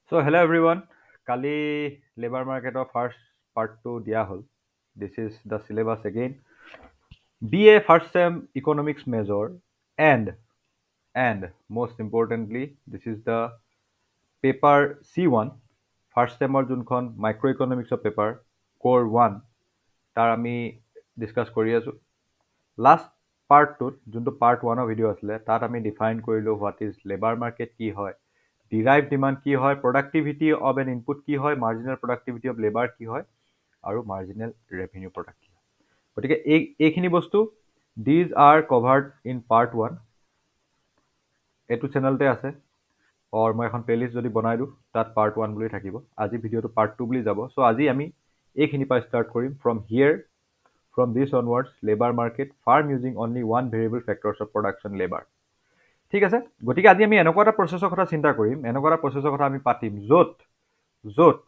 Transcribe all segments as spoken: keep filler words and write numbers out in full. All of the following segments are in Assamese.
So hello everyone. Kali labor market of first part two dia hol. This is the syllabus again. B A first sem economics major and and most importantly this is the paper C one first sem or junkhon microeconomics of paper core one tar ami discuss kori asu. Last part two junto part one of video asle tar ami define korilu what is labor market ki hoy. Derived demand কি হয়, productivity of an input কি হয়, marginal productivity of labor কি হয়, আৰু marginal revenue product কি হয়। গতিকে এই এইখিনি বস্তু these are covered in part one। এইটো চেনেলতে আছে or মই এখন প্লেলিষ্ট যদি বনাই দিওঁ তাত part one বুলি থাকিব। আজি ভিডিঅ'টো part two বুলি যাব। সো আজি আমি এইখিনি পৰা ষ্টাৰ্ট কৰিম from here from this onwards labor market farm using only one variable factors of production labor। ঠিক আছে, গতিকে আজি আমি এনেকুৱা এটা প্ৰচেছৰ কথা চিন্তা কৰিম, এনেকুৱা এটা প্ৰচেছৰ কথা আমি পাতিম য'ত য'ত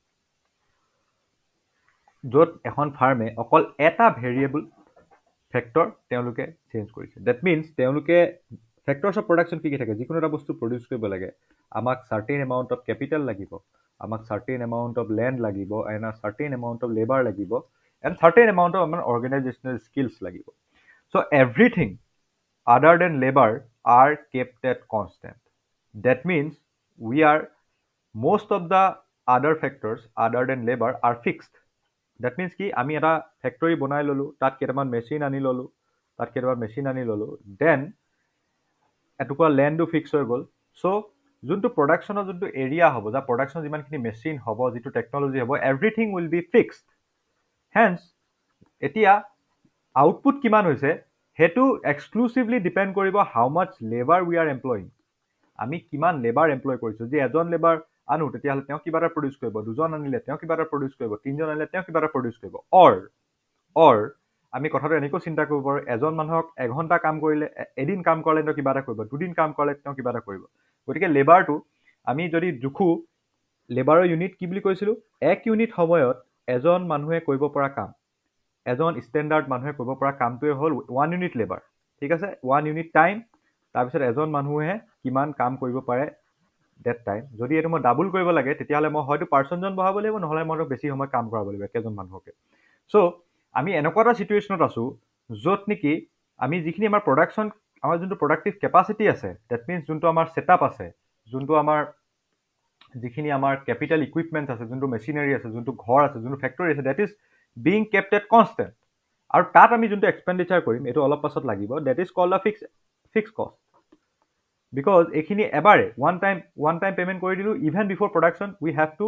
য'ত এখন ফাৰ্মে অকল এটা ভেৰিয়েবল ফেক্টৰ তেওঁলোকে চেঞ্জ কৰিছে। ডেট মিনছ তেওঁলোকে ফেক্টৰ্ছ অফ প্ৰডাকশ্যন কি কি থাকে, যিকোনো এটা বস্তু প্ৰডিউচ কৰিব লাগে আমাক চাৰ্টেইন এমাউণ্ট অফ কেপিটেল লাগিব, আমাক চাৰ্টেইন এমাউণ্ট অফ লেণ্ড লাগিব, and certain amount of labour লাগিব, এণ্ড চাৰ্টেইন এমাউণ্ট অফ আমাৰ অৰ্গেনাইজেশ্যনেল স্কিলছ লাগিব। So' everything other than labor are kept at constant. That means we are most of the other factors other than labor are fixed. That means কি আমি এটা ফেক্টৰী বনাই ললো, তাত কেইটামান মেচিন আনি ললো, তাত কেইটামান মেচিন আনি ললো, দেন এটুকুৰা লেণ্ডো ফিক্স হৈ গ'ল। চ' যোনটো প্ৰডাকশ্যনৰ যোনটো এৰিয়া হ'ব, যা প্ৰডাকশ্যনৰ যিমানখিনি মেচিন হ'ব, যিটো টেকনলজি হ'ব, everything will be fixed. Hence এতিয়া আউটপুট কিমান হৈছে সেইটো এক্সক্লুচিভলি ডিপেণ্ড কৰিব how much labour we are employing. আমি কিমান লেবাৰ এমপ্লয় কৰিছোঁ। যে এজন লেবাৰ আনো তেতিয়াহ'লে তেওঁ কিবা এটা প্ৰডিউচ কৰিব, দুজন আনিলে তেওঁ কিবা এটা প্ৰডিউচ কৰিব, তিনিজন আনিলে তেওঁ কিবা এটা প্ৰডিউচ কৰিব। অৰ অৰ আমি কথাটো এনেকৈ চিন্তা কৰিব পাৰোঁ, এজন মানুহক এঘণ্টা কাম কৰিলে, এদিন কাম কৰিলে তেওঁ কিবা এটা কৰিব, দুদিন কাম কৰিলে তেওঁ কিবা এটা কৰিব। গতিকে লেবাৰটো আমি যদি জোখো, লেবাৰৰ ইউনিট কি বুলি কৈছিলোঁ, এক ইউনিট সময়ত এজন মানুহে কৰিব পৰা কাম, এজন ষ্টেণ্ডাৰ্ড মানুহে কৰিব পৰা কামটোৱে হ'ল ওৱান ইউনিট লেবাৰ। ঠিক আছে, ওৱান ইউনিট টাইম, তাৰপিছত এজন মানুহে কিমান কাম কৰিব পাৰে ডেট টাইম। যদি এইটো মই ডাবল কৰিব লাগে তেতিয়াহ'লে মই হয়তো পাৰ্চনজন বঢ়াব লাগিব, নহ'লে মই বেছি সময় কাম কৰাব লাগিব একেজন মানুহকে। চ' আমি এনেকুৱা এটা চিটুৱেশ্যনত আছোঁ য'ত নেকি আমি যিখিনি আমাৰ প্ৰডাকশ্যন, আমাৰ যোনটো প্ৰডাক্টিভ কেপাচিটি আছে, ডেট মিনছ যোনটো আমাৰ ছেটআপ আছে, যোনটো আমাৰ যিখিনি আমাৰ কেপিটেল ইকুইপমেণ্টছ আছে, যোনটো মেচিনাৰী আছে, যোনটো ঘৰ আছে, যোনটো ফেক্টৰী আছে, that is being kept at constant. আৰু তাত আমি যোনটো এক্সপেণ্ডিচাৰ কৰিম এইটো অলপ পাছত লাগিব, that is called a fix fix cost. Because এইখিনি এবাৰে one time one time payment কৰি দিলোঁ, even before production we have to,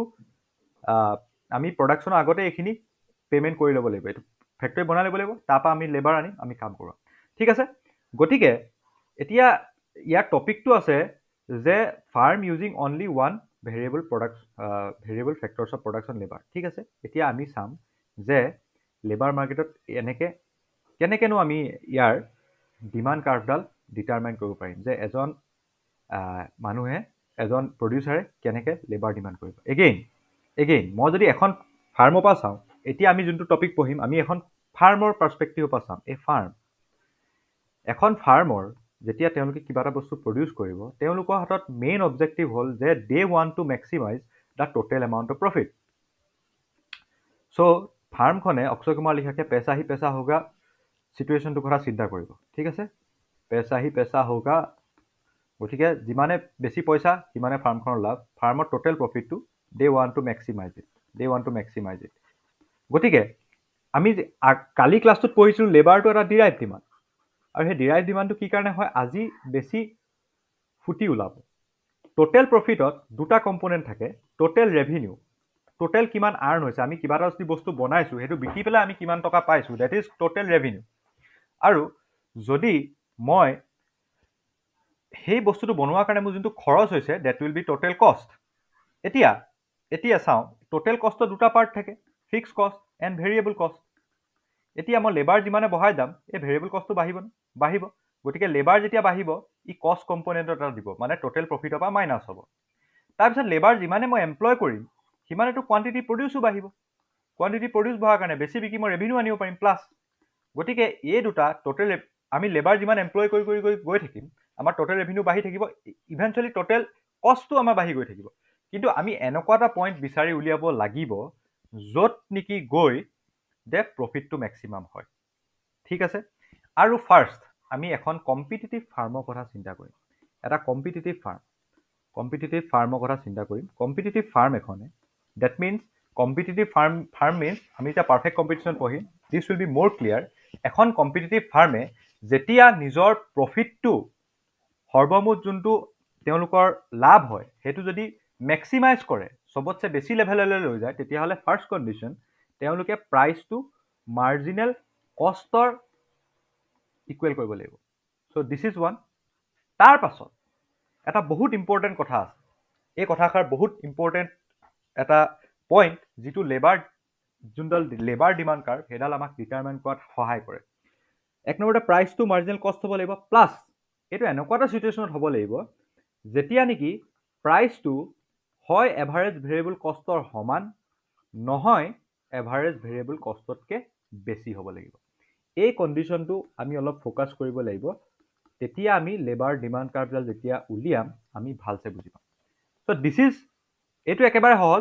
আমি প্ৰডাকশ্যনৰ আগতে এইখিনি পে'মেণ্ট কৰি ল'ব লাগিব, এইটো ফেক্টৰী বনাই ল'ব লাগিব, তাৰপৰা আমি লেবাৰ আনি আমি কাম কৰোঁ। ঠিক আছে, গতিকে এতিয়া ইয়াৰ টপিকটো আছে যে firm using only one variable product variable factors of production labour. ঠিক আছে, এতিয়া আমি চাম যে লেবাৰ মাৰ্কেটত এনেকৈ কেনেকৈনো আমি ইয়াৰ ডিমাণ্ড কাৰ্ভডাল ডিটাৰমাইন কৰিব পাৰিম, যে এজন মানুহে এজন প্ৰডিউচাৰে কেনেকৈ লেবাৰ ডিমাণ্ড কৰিব। এগেইন এগেইন মই যদি এখন ফাৰ্মৰ পৰা চাওঁ, এতিয়া আমি যোনটো টপিক পঢ়িম আমি এখন ফাৰ্মৰ পাৰ্চপেক্টিভৰ পৰা চাম। এই ফাৰ্ম এখন ফাৰ্মৰ যেতিয়া তেওঁলোকে কিবা এটা বস্তু প্ৰডিউচ কৰিব, তেওঁলোকৰ হাতত মেইন অবজেক্টিভ হ'ল যে they want to maximise the total amount of profit. So' ফাৰ্মখনে অক্ষয় কুমাৰ লিখাকে পেচা হি পেচা হোগা চিটুৱেশ্যনটোৰ কথা চিন্তা কৰিব। ঠিক আছে, পেচা হি পেচা হোগা, গতিকে যিমানে বেছি পইচা সিমানে ফাৰ্মখনৰ লাভ, ফাৰ্মৰ টোটেল প্ৰফিটটো they want to maximise it they want to maximise it গতিকে আমি কালি ক্লাছটোত পঢ়িছিলোঁ লেবাৰটো এটা ডিৰাইভ ডিমাণ্ড, আৰু সেই ডিৰাইভ ডিমাণ্ডটো কি কাৰণে হয় আজি বেছি ফুটি ওলাব। টোটেল প্ৰফিটত দুটা কম্পনেণ্ট থাকে, টোটেল ৰেভিনিউ, টোটেল কিমান আৰ্ণ হৈছে, আমি কিবা এটা যদি বস্তু বনাইছোঁ সেইটো বিকি পেলাই আমি কিমান টকা পাইছোঁ, ডেট ইজ টোটেল ৰেভিনিউ। আৰু যদি মই সেই বস্তুটো বনোৱাৰ কাৰণে মোৰ যোনটো খৰচ হৈছে ডেট উইল বি টোটেল কষ্ট। এতিয়া এতিয়া চাওঁ টোটেল কষ্টৰ দুটা পাৰ্ট থাকে, ফিক্স কষ্ট এণ্ড ভেৰিয়েবল কষ্ট। এতিয়া মই লেবাৰ যিমানে বঢ়াই যাম এই ভেৰিয়েবল কষ্টটো বাঢ়িব বাঢ়িব গতিকে লেবাৰ যেতিয়া বাঢ়িব ই কষ্ট কম্পনেণ্ট এটা দিব, মানে টোটেল প্ৰফিটৰ পৰা মাইনাছ হ'ব। তাৰপিছত লেবাৰ যিমানে মই এমপ্লয় কৰিম সিমানেতো কোৱান্টিটি প্ৰডিউচো বাঢ়িব, কোৱান্টিটি প্ৰডিউচ বঢ়াৰ কাৰণে বেছি বিকি মই ৰেভিনিউ আনিব পাৰিম প্লাছ। গতিকে এই দুটা টোটেল আমি লেবাৰ যিমান এমপ্লয় কৰি কৰি কৰি গৈ থাকিম আমাৰ টোটেল ৰেভিনিউ বাঢ়ি থাকিব, ইভেঞ্চুৱেলি টোটেল কষ্টটো আমাৰ বাঢ়ি গৈ থাকিব। কিন্তু আমি এনেকুৱা এটা পইণ্ট বিচাৰি উলিয়াব লাগিব য'ত নেকি গৈ যে প্ৰফিটটো মেক্সিমাম হয় ঠিক আছে আৰু ফাৰ্ষ্ট আমি এখন কম্পিটিটিভ ফাৰ্মৰ কথা চিন্তা কৰিম এটা কম্পিটিটিভ ফাৰ্ম কম্পিটিটিভ ফাৰ্মৰ কথা চিন্তা কৰিম কম্পিটিটিভ ফাৰ্ম এখনে that means competitive firm firm means আমি এতিয়া পাৰফেক্ট কম্পিটিশ্যন পঢ়িম this will be more clear এখন কম্পিটিটিভ ফাৰ্মে যেতিয়া নিজৰ প্ৰফিটটো সৰ্বমুঠ যোনটো তেওঁলোকৰ লাভ হয় সেইটো যদি মেক্সিমাইজ কৰে সবতছে বেছি লেভেললৈ লৈ যায় তেতিয়াহ'লে ফাৰ্ষ্ট কণ্ডিশ্যন তেওঁলোকে প্ৰাইচটো মাৰ্জিনেল কষ্টৰ ইকুৱেল কৰিব লাগিব চ' দিছ ইজ ওৱান তাৰ পাছত এটা বহুত ইম্পৰ্টেণ্ট কথা আছে এই কথাষাৰ বহুত ইম্পৰ্টেণ্ট এটা পইণ্ট যিটো লেবাৰ যোনডাল লেবাৰ ডিমাণ্ড কাৰ্ভ সেইডাল আমাক ডিটাৰমাইন কৰাত সহায় কৰে এক নম্বৰতে প্ৰাইচটো মাৰ্জিনেল কষ্ট হ'ব লাগিব প্লাছ এইটো এনেকুৱা এটা চিটুৱেশ্যনত হ'ব লাগিব যেতিয়া নেকি প্ৰাইচটো হয় এভাৰেজ ভেৰিয়েবল কষ্টৰ সমান নহয় এভাৰেজ ভেৰিয়েবল কষ্টতকৈ বেছি হ'ব লাগিব এই কণ্ডিশ্যনটো আমি অলপ ফ'কাছ কৰিব লাগিব তেতিয়া আমি লেবাৰ ডিমাণ্ড কাৰ্ভডাল যেতিয়া উলিয়াম আমি ভালছে বুজি পাম চ' দিছ ইজ এইটো একেবাৰে সহজ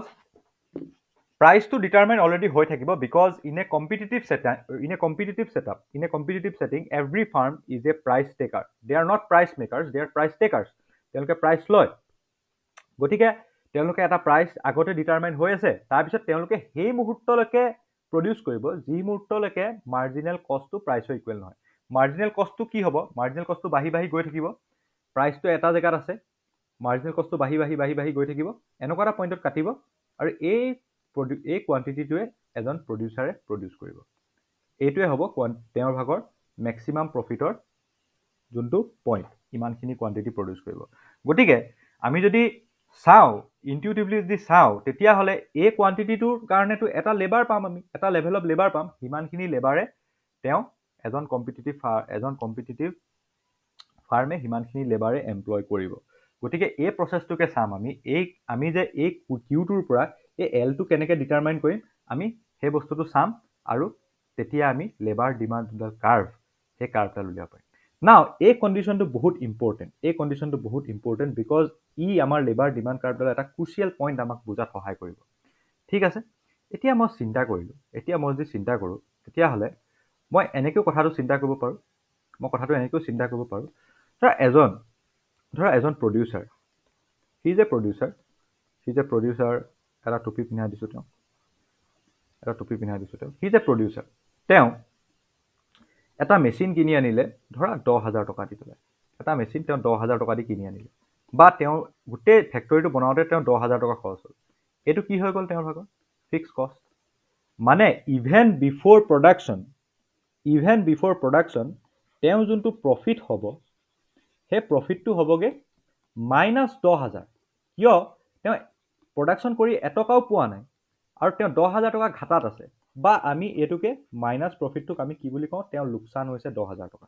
প্ৰাইচটো ডিটাৰমাইন অলৰেডি হৈ থাকিব because in a competitive setup in a competitive setup in a competitive setting every firm is a price taker they are not price makers they are price takers তেওঁলোকে প্ৰাইচ লয় গতিকে তেওঁলোকে এটা প্ৰাইচ আগতে ডিটাৰমাইন হৈ আছে তাৰপিছত তেওঁলোকে সেই মুহূৰ্তলৈকে প্ৰডিউচ কৰিব যি মুহূৰ্তলৈকে মাৰ্জিনেল কষ্টটো প্ৰাইচৰ ইকুৱেল নহয় মাৰ্জিনেল কষ্টটো কি হ'ব মাৰ্জিনেল কষ্টটো বাঢ়ি বাঢ়ি গৈ থাকিব প্ৰাইচটো এটা জেগাত আছে মাৰ্জিনেল কষ্টটো বাঢ়ি বাঢ়ি বাঢ়ি বাঢ়ি গৈ থাকিব এনেকুৱা এটা পইণ্টত কাটিব আৰু এই এই কোৱান্টিটিটোৱে এজন প্ৰডিউচাৰে প্ৰডিউচ কৰিব এইটোৱে হ'ব তেওঁৰ ভাগৰ মেক্সিমাম প্ৰফিটৰ যোনটো পইণ্ট ইমানখিনি কোৱান্টিটি প্ৰডিউচ কৰিব গতিকে আমি যদি চাওঁ ইনটিউটিভলি যদি চাওঁ তেতিয়াহ'লে এই কোৱান্টিটিটোৰ কাৰণেতো এটা লেবাৰ পাম আমি এটা লেভেল অফ লেবাৰ পাম সিমানখিনি লেবাৰে তেওঁ এজন কম্পিটিটিভ এজন কম্পিটিটিভ ফাৰ্মে সিমানখিনি লেবাৰে এমপ্লয় কৰিব গতিকে এই প্ৰচেছটোকে চাম আমি এই আমি যে এই কিউটোৰ পৰা এই এলটো কেনেকৈ ডিটাৰমাইন কৰিম আমি সেই বস্তুটো চাম আৰু তেতিয়া আমি লেবাৰ ডিমাণ্ড কাৰ্ভ সেই কাৰ্ভডাল উলিয়াব পাৰিম নাও এই কণ্ডিশ্যনটো বহুত ইম্পৰ্টেণ্ট এই কণ্ডিশ্যনটো বহুত ইম্পৰ্টেণ্ট বিকজ ই আমাৰ লেবাৰ ডিমাণ্ড কাৰ্ভডাল এটা ক্ৰুচিয়েল পইণ্ট আমাক বুজাত সহায় কৰিব ঠিক আছে এতিয়া মই চিন্তা কৰিলোঁ এতিয়া মই যদি চিন্তা কৰোঁ তেতিয়াহ'লে মই এনেকৈও কথাটো চিন্তা কৰিব পাৰোঁ মই কথাটো এনেকৈও চিন্তা কৰিব পাৰোঁ ধৰা এজন ধৰা এজন producer he is a producer he is a producer এটা টুপি পিন্ধাই দিছোঁ তেওঁ এটা টুপি পিন্ধাই দিছোঁ তেওঁ হি ইজ এ প্ৰডিউচাৰ তেওঁ এটা মেচিন কিনি আনিলে ধৰা দহ হাজাৰ টকা দি পেলাই এটা মেচিন তেওঁ দহ হাজাৰ টকা দি কিনি আনিলে বা তেওঁ গোটেই ফেক্টৰীটো বনাওঁতে তেওঁ দহ হাজাৰ টকা খৰচ হ'ল এইটো কি হৈ গ'ল তেওঁৰ ভাগৰ ফিক্স কষ্ট মানে even before production even before production তেওঁ যোনটো প্ৰফিট হ'ব সেই প্ৰফিটটো হ'বগৈ মাইনাছ দহ হাজাৰ কিয় তেওঁ প্ৰডাকশ্যন কৰি এটকাও পোৱা নাই আৰু তেওঁ দহ হাজাৰ টকা ঘাটাত আছে বা আমি এইটোকে মাইনাছ প্ৰফিটটোক আমি কি বুলি কওঁ তেওঁৰ লোকচান হৈছে দহ হাজাৰ টকা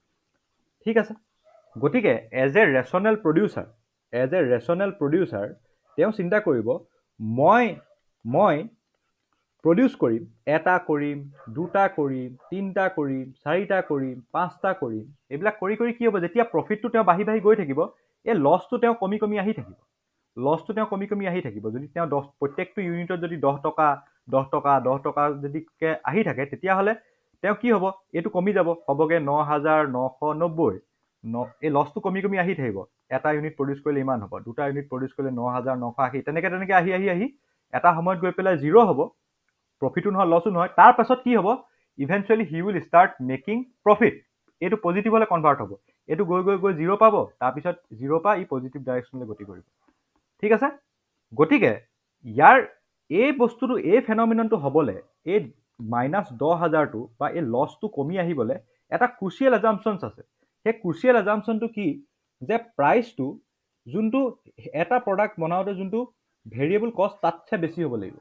ঠিক আছে গতিকে as a rational producer as a rational producer তেওঁ চিন্তা কৰিব মই মই প্ৰডিউচ কৰিম এটা কৰিম দুটা কৰিম তিনিটা কৰিম চাৰিটা কৰিম পাঁচটা কৰিম এইবিলাক কৰি কৰি কি হ'ব যেতিয়া প্ৰফিটটো তেওঁ বাঢ়ি বাঢ়ি গৈ থাকিব এই লছটো তেওঁ কমি কমি আহি থাকিব লছটো তেওঁ কমি কমি আহি থাকিব যদি তেওঁ দহ প্ৰত্যেকটো ইউনিটত যদি দহ টকা দহ টকা দহ টকা যদি আহি থাকে তেতিয়াহ'লে তেওঁ কি হ'ব এইটো কমি যাব হ'বগৈ ন হাজাৰ নশ নব্বৈ ন এই লছটো কমি কমি আহি থাকিব এটা ইউনিট প্ৰডিউচ কৰিলে ইমান হ'ব দুটা ইউনিট প্ৰডিউচ কৰিলে ন হাজাৰ নশ আশী তেনেকৈ তেনেকৈ আহি আহি আহি এটা সময়ত গৈ পেলাই জিৰ' হ'ব প্ৰফিটো নহয় লছো নহয় তাৰ পাছত কি হ'ব eventually he will start making profit এইটো পজিটিভলৈ কনভাৰ্ট হ'ব এইটো গৈ গৈ গৈ জিৰ' পাব তাৰপিছত জিৰ' পৰা ই পজিটিভ ডাইৰেকশ্যনলৈ গতি কৰিব ঠিক আছে গতিকে ইয়াৰ এই বস্তুটো এই ফেনমিননটো হ'বলৈ এই মাইনাছ দহ হাজাৰটো বা এই লছটো কমি আহিবলৈ এটা ক্ৰুচিয়েল এজাম্পশ্যনছ আছে সেই ক্ৰুচিয়েল এজাম্পশ্যনটো কি যে প্ৰাইচটো যোনটো এটা প্ৰডাক্ট বনাওঁতে যোনটো ভেৰিয়েবল কষ্ট তাতছে বেছি হ'ব লাগিব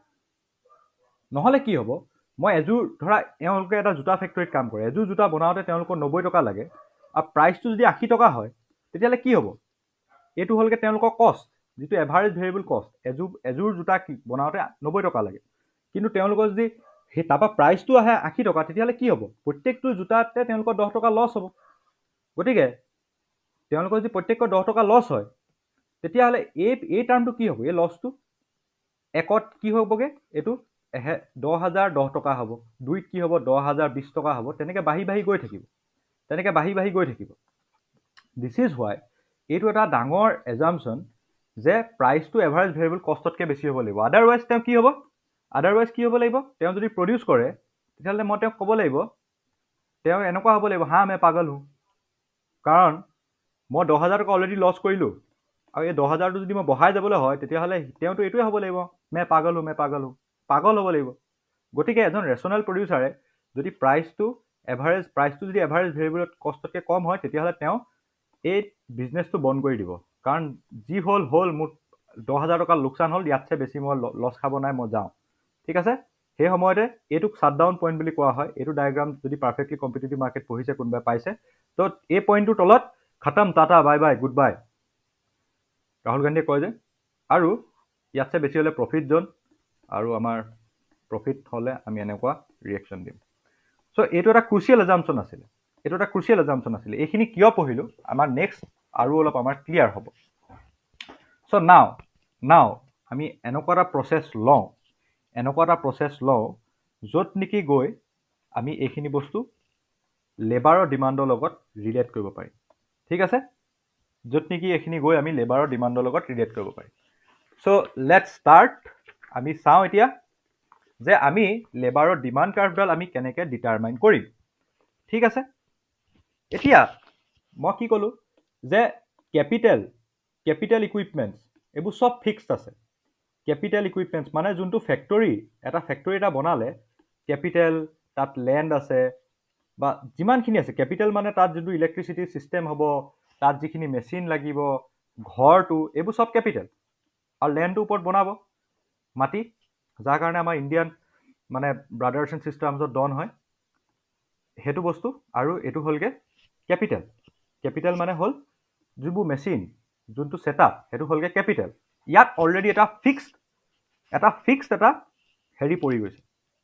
নহ'লে কি হ'ব মই এযোৰ ধৰা এওঁলোকে এটা জোতা ফেক্টৰীত কাম কৰে এযোৰ জোতা বনাওঁতে তেওঁলোকৰ নব্বৈ টকা লাগে আৰু প্ৰাইচটো যদি আশী টকা হয় তেতিয়াহ'লে কি হ'ব এইটো হ'লগৈ তেওঁলোকৰ কষ্ট যিটো এভাৰেজ ভেৰিয়েবল কষ্ট এযোৰ এযোৰ জোতা বনাওঁতে নব্বৈ টকা লাগে কিন্তু তেওঁলোকৰ যদি সেই তাৰপৰা প্ৰাইচটো আহে আশী টকা তেতিয়াহ'লে কি হ'ব প্ৰত্যেকটো জোতাতে তেওঁলোকৰ দহ টকা লছ হ'ব গতিকে তেওঁলোকৰ যদি প্ৰত্যেকৰ দহ টকা লছ হয় তেতিয়াহ'লে এই এই টাৰ্মটো কি হ'ব? এই লছটো একত কি হ'বগে? এইটো এহে দহ হাজাৰ দহ টকা হ'ব, দুইত কি হ'ব? দহ হাজাৰ বিছ টকা হ'ব। তেনেকৈ বাঢ়ি বাঢ়ি গৈ থাকিব, তেনেকৈ বাঢ়ি বাঢ়ি গৈ থাকিব। দিছ ইজ হোৱাই এইটো এটা ডাঙৰ এজাম্পশ্যন যে প্ৰাইচটো এভাৰেজ ভেৰিয়েবল কষ্টতকৈ বেছি হ'ব লাগিব। আদাৰৱাইজ তেওঁ কি হ'ব? আদাৰৱাইজ কি হ'ব লাগিব? তেওঁ যদি প্ৰডিউচ কৰে তেতিয়াহ'লে মই তেওঁক ক'ব লাগিব, তেওঁ এনেকুৱা হ'ব লাগিব, হা মই পাগল হওঁ, কাৰণ মই দহ হাজাৰ টকা অলৰেডি লছ কৰিলোঁ, আৰু এই দহ হাজাৰটো যদি মই বঢ়াই যাবলৈ হয় তেতিয়াহ'লে তেওঁতো এইটোৱে হ'ব লাগিব, মে পাগল হওঁ, মে পাগল হওঁ, পাগল হ'ব লাগিব। গতিকে এজন ৰেচনেল প্ৰডিউচাৰে যদি প্ৰাইচটো এভাৰেজ প্ৰাইচটো যদি এভাৰেজ ভেৰিয়েবলত কষ্টতকৈ কম হয় তেতিয়াহ'লে তেওঁ এই বিজনেছটো বন্ধ কৰি দিব, কাৰণ যি হ'ল হ'ল, মোৰ দহ হাজাৰ টকা লোকচান হ'ল, ইয়াতছে বেছি মই লছ খাব নাই, মই যাওঁ। ঠিক আছে, সেই সময়তে এইটোক শ্বাটডাউন পইণ্ট বুলি কোৱা হয়। এইটো ডায়েগ্ৰাম যদি পাৰফেক্টলি কম্পিটিটিভ মাৰ্কেট পঢ়িছে কোনোবাই পাইছে, তো এই পইণ্টটোৰ তলত খতম, tata, bye bye, goodbye, Rahul গান্ধীয়ে কয় যে। আৰু ইয়াতছে বেছি হ'লে প্ৰফিট জ'ন, আৰু আমাৰ প্ৰফিট হ'লে আমি এনেকুৱা ৰিয়েকশ্যন দিম। চ' এইটো এটা ক্ৰুচিয়েল এজাম্পশ্যন আছিলে, এইটো এটা ক্ৰুচিয়েল এজাম্পশ্যন আছিলে। এইখিনি কিয় পঢ়িলোঁ আমাৰ নেক্সট আৰু অলপ আমাৰ ক্লিয়াৰ হ'ব। চ' নাও নাও আমি এনেকুৱা এটা প্ৰচেছ লওঁ, এনেকুৱা এটা প্ৰচেছ লওঁ য'ত নেকি গৈ আমি এইখিনি বস্তু লেবাৰৰ ডিমাণ্ডৰ লগত ৰিলেট কৰিব পাৰিম। ঠিক আছে, য'ত নেকি এইখিনি গৈ আমি লেবাৰৰ ডিমাণ্ডৰ লগত ৰিলেট কৰিব পাৰিম। So' let's start. আমি চাওঁ এতিয়া যে আমি লেবাৰৰ ডিমাণ্ড কাৰ্ভডাল আমি কেনেকৈ ডিটাৰমাইন কৰিম। ঠিক আছে, এতিয়া মই কি ক'লোঁ যে কেপিটেল কেপিটেল ইকুইপমেণ্টছ এইবোৰ চব ফিক্সড আছে। কেপিটেল ইকুইপমেণ্টছ মানে যোনটো ফেক্টৰী, এটা ফেক্টৰী এটা বনালে কেপিটেল, তাত লেণ্ড আছে বা যিমানখিনি আছে, কেপিটেল মানে তাত যোনটো ইলেক্ট্ৰিচিটি ছিষ্টেম হ'ব, তাত যিখিনি মেচিন লাগিব, ঘৰটো, এইবোৰ চব কেপিটেল। আৰু লেণ্ডটোৰ ওপৰত বনাব মাটি, যাৰ কাৰণে আমাৰ ইণ্ডিয়ান মানে ব্ৰাদাৰ্ছ এণ্ড ছিষ্টাৰ্ছৰ ডন হয়, সেইটো বস্তু। আৰু এইটো হ'লগৈ কেপিটেল। কেপিটেল মানে হ'ল যিবোৰ মেচিন, যোনটো ছেটআপ, সেইটো হ'লগৈ কেপিটেল। ইয়াত অলৰেডি এটা ফিক্সড এটা ফিক্সড এটা হেৰি পৰি গৈছে,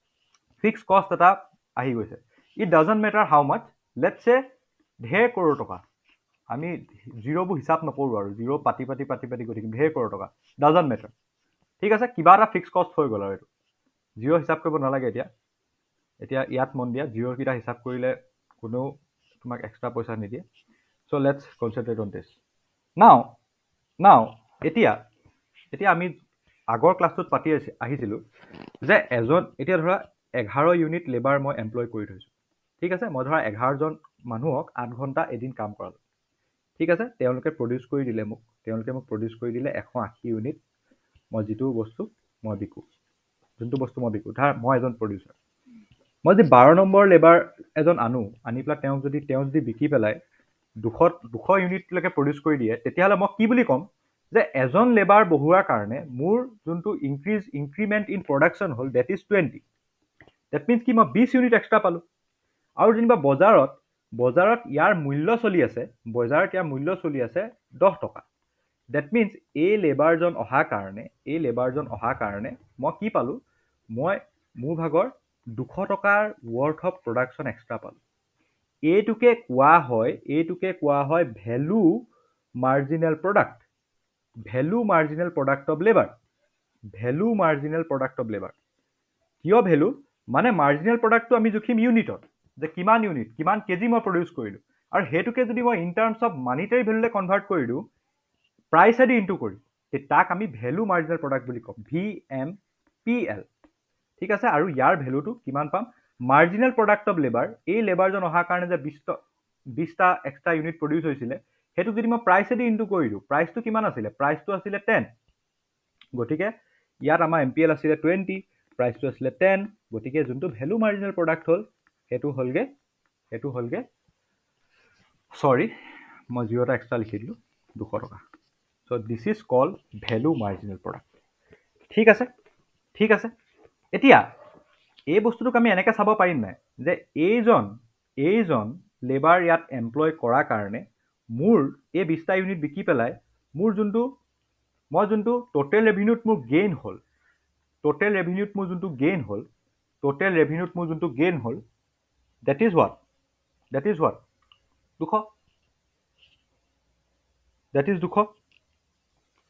ফিক্সড কষ্ট এটা আহি গৈছে। It doesn't matter how much, let's a ঢেৰ কৰোৰ টকা, আমি জিৰ'বোৰ হিচাপ নকৰোঁ আৰু, জিৰ' পাতি পাতি পাতি পাতি গৈ থাকিম, ঢেৰ কৰোৰ টকা, ডাজন্ট মেটাৰ। ঠিক আছে, কিবা এটা ফিক্সড কষ্ট হৈ গ'ল আৰু এইটো জিৰ' হিচাপ কৰিব নালাগে। এতিয়া এতিয়া ইয়াত মন দিয়া, জিৰ'কেইটা হিচাপ কৰিলে কোনেও তোমাক এক্সট্ৰা পইচা নিদিয়ে। So' let's concentrate on this. Now now এতিয়া এতিয়া আমি আগৰ ক্লাছটোত পাতি আহিছিলোঁ যে এজন, এতিয়া ধৰা এঘাৰ ইউনিট লেবাৰ মই এমপ্লয় কৰি থৈছোঁ। ঠিক আছে, মই ধৰা এঘাৰজন মানুহক আঠ ঘণ্টা এদিন কাম কৰালোঁ। ঠিক আছে, তেওঁলোকে প্ৰডিউচ কৰি দিলে মোক, তেওঁলোকে মোক প্ৰডিউচ কৰি দিলে এশ আশী ইউনিট। মই যিটো বস্তু মই বিকোঁ, যোনটো বস্তু মই বিকোঁ, ধৰা মই এজন প্ৰডিউচাৰ, মই যদি বাৰ নম্বৰ লেবাৰ এজন আনো, আনি পেলাই তেওঁক যদি তেওঁ যদি বিকি পেলাই দুশ দুশ ইউনিটলৈকে প্ৰডিউচ কৰি দিয়ে, তেতিয়াহ'লে মই কি বুলি ক'ম যে এজন লেবাৰ বঢ়োৱাৰ কাৰণে মোৰ যোনটো ইনক্ৰিজ ইনক্ৰিমেণ্ট ইন প্ৰডাকশ্যন হ'ল that is twenty. That means কি মই বিছ ইউনিট এক্সট্ৰা পালোঁ। আৰু যেনিবা বজাৰত বজাৰত ইয়াৰ মূল্য চলি আছে, বজাৰত ইয়াৰ মূল্য চলি আছে দহ টকা। ডেট মিনছ এই লেবাৰজন অহাৰ কাৰণে এই লেবাৰজন অহাৰ কাৰণে মই কি পালোঁ, মই মোৰ ভাগৰ দুশ টকাৰ ৱৰ্থ অফ প্ৰডাকশ্যন এক্সট্ৰা পালোঁ। এইটোকে কোৱা হয় এইটোকে কোৱা হয় value marginal product, value marginal product of labour, value marginal product of labour. কিয় ভেলু? মানে মাৰ্জিনেল প্ৰডাক্টটো আমি জুখিম ইউনিটত, যে কিমান ইউনিট, কিমান কেজি মই প্ৰডিউচ কৰিলোঁ, আৰু সেইটোকে যদি মই ইন টাৰ্মছ অফ মানিটাৰী ভেলুলৈ কনভাৰ্ট কৰি দিওঁ, প্ৰাইচেদি ইনটু কৰি, তাক আমি ভেলু মাৰ্জিনেল প্ৰডাক্ট বুলি ক'ম, ভি এম পি এল। ঠিক আছে, আৰু ইয়াৰ ভেলুটো কিমান পাম? মাৰ্জিনেল প্ৰডাক্ট অফ লেবাৰ, এই লেবাৰজন অহাৰ কাৰণে যে বিছটা বিছটা এক্সট্ৰা ইউনিট প্ৰডিউচ হৈছিলে, সেইটোক যদি মই প্ৰাইচেদি ইনটু কৰি দিওঁ, প্ৰাইচটো কিমান আছিলে? প্ৰাইচটো আছিলে টেন। গতিকে ইয়াত আমাৰ এম পি এল আছিলে টুৱেণ্টি, প্ৰাইচটো আছিলে টেন। গতিকে যোনটো ভেলু মাৰ্জিনেল প্ৰডাক্ট হ'ল সেইটো হ'লগৈ সেইটো হ'লগৈ চৰি মই জিৰ' এটা এক্সট্ৰা লিখি দিলোঁ, দুশ টকা। So' this is call value marginal product. ঠিক আছে ঠিক আছে এতিয়া এই বস্তুটোক আমি এনেকৈ চাব পাৰিম নাই যে এইজন এইজন লেবাৰ ইয়াত এমপ্লয় কৰাৰ কাৰণে মোৰ এই বিছটা ইউনিট বিকি পেলাই মোৰ যোনটো মই যোনটো টোটেল ৰেভিনিউত মোৰ গেইন হ'ল, টোটেল ৰেভিনিউত মোৰ যোনটো গেইন হ'ল টোটেল ৰেভিনিউত মোৰ যোনটো গেইন হ'ল that is what that is what দুশ, ডেট ইজ দুশ।